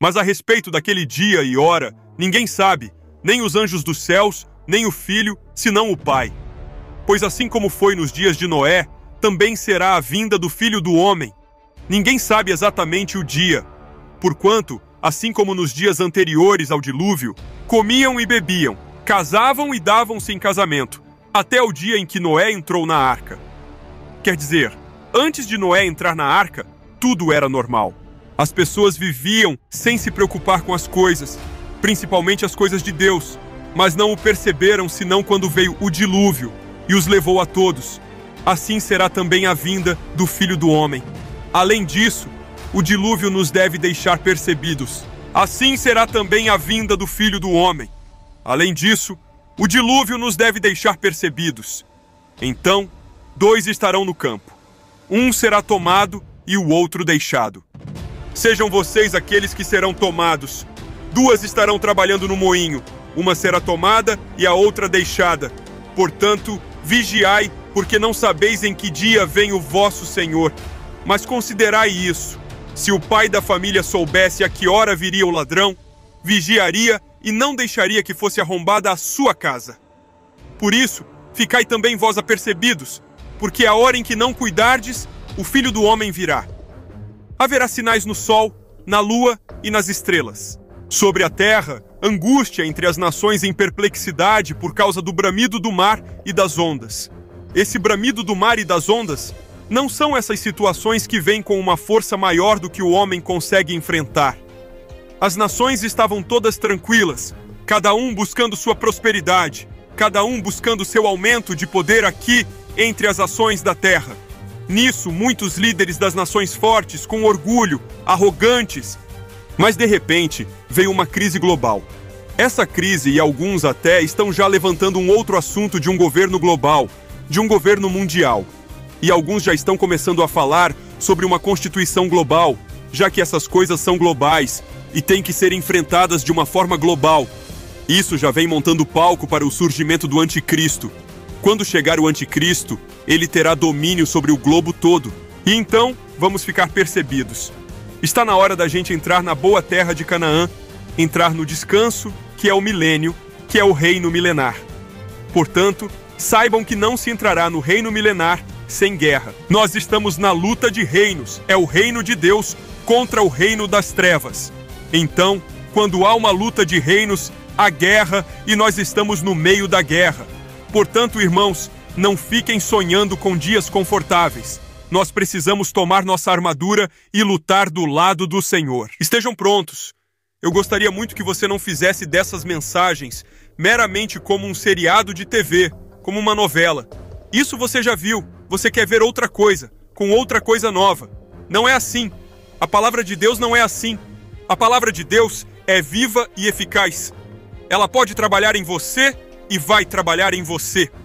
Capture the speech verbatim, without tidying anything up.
Mas a respeito daquele dia e hora, ninguém sabe, nem os anjos dos céus, nem o Filho, senão o Pai. Pois assim como foi nos dias de Noé, também será a vinda do Filho do Homem. Ninguém sabe exatamente o dia, porquanto, assim como nos dias anteriores ao dilúvio, comiam e bebiam, casavam e davam-se em casamento, até o dia em que Noé entrou na arca. Quer dizer, antes de Noé entrar na arca, tudo era normal. As pessoas viviam sem se preocupar com as coisas, principalmente as coisas de Deus, mas não o perceberam senão quando veio o dilúvio e os levou a todos. Assim será também a vinda do Filho do Homem. Além disso, o dilúvio nos deve deixar percebidos. Assim será também a vinda do Filho do Homem. Além disso, o dilúvio nos deve deixar percebidos. Então, dois estarão no campo. Um será tomado e o outro deixado. Sejam vocês aqueles que serão tomados. Duas estarão trabalhando no moinho. Uma será tomada e a outra deixada. Portanto, vigiai, porque não sabeis em que dia vem o vosso Senhor. Mas considerai isso. Se o pai da família soubesse a que hora viria o ladrão, vigiaria e não deixaria que fosse arrombada a sua casa. Por isso, ficai também vós apercebidos, porque a hora em que não cuidardes, o Filho do Homem virá. Haverá sinais no sol, na lua e nas estrelas. Sobre a terra, angústia entre as nações em perplexidade por causa do bramido do mar e das ondas. Esse bramido do mar e das ondas não são essas situações que vêm com uma força maior do que o homem consegue enfrentar. As nações estavam todas tranquilas, cada um buscando sua prosperidade, cada um buscando seu aumento de poder aqui entre as ações da terra. Nisso, muitos líderes das nações fortes, com orgulho, arrogantes. Mas de repente, veio uma crise global. Essa crise, e alguns até, estão já levantando um outro assunto de um governo global, de um governo mundial. E alguns já estão começando a falar sobre uma constituição global, já que essas coisas são globais e têm que ser enfrentadas de uma forma global. Isso já vem montando palco para o surgimento do anticristo. Quando chegar o anticristo, ele terá domínio sobre o globo todo. E então, vamos ficar percebidos. Está na hora da gente entrar na boa terra de Canaã, entrar no descanso, que é o milênio, que é o reino milenar. Portanto, saibam que não se entrará no reino milenar sem guerra. Nós estamos na luta de reinos, é o reino de Deus contra o reino das trevas. Então, quando há uma luta de reinos, há guerra e nós estamos no meio da guerra. Portanto, irmãos, não fiquem sonhando com dias confortáveis. Nós precisamos tomar nossa armadura e lutar do lado do Senhor. Estejam prontos. Eu gostaria muito que você não fizesse dessas mensagens meramente como um seriado de T V, como uma novela. Isso você já viu. Você quer ver outra coisa, com outra coisa nova. Não é assim. A palavra de Deus não é assim. A palavra de Deus é viva e eficaz. Ela pode trabalhar em você e vai trabalhar em você.